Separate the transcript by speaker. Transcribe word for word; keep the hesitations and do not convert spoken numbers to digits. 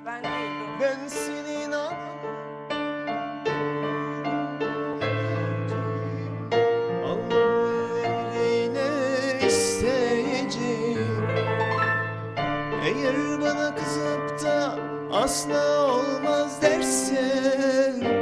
Speaker 1: Ben değil o.
Speaker 2: Ben senin an Allah'ın isteyeceğim. Eğer bana kızıp da asla olmaz dersen